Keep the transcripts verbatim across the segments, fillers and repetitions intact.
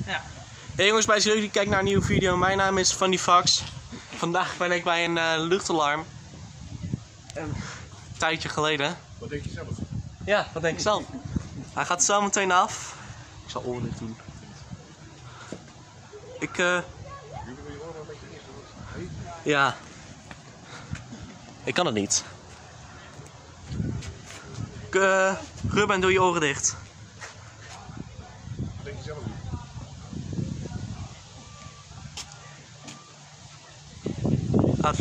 Ja. Hey jongens, bij jullie kijken naar een nieuwe video. Mijn naam is Funnyfax. Vandaag ben ik bij een uh, luchtalarm. Een tijdje geleden. Wat denk je zelf? Ja, wat denk ik zelf? Hij gaat zo meteen af. Ik zal oren dit doen. Ik eh... Uh... Ja. Ik kan het niet. Ik, uh, Ruben, doe je oren dicht. Wat denk je zelf? Gaat.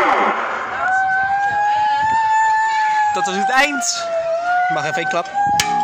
Dat was het eind. Ik mag even een klap.